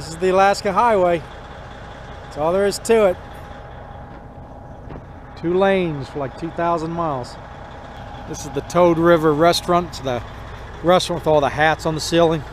This is the Alaska Highway. That's all there is to it. 2 lanes for like 2,000 miles. This is the Toad River restaurant. It's the restaurant with all the hats on the ceiling.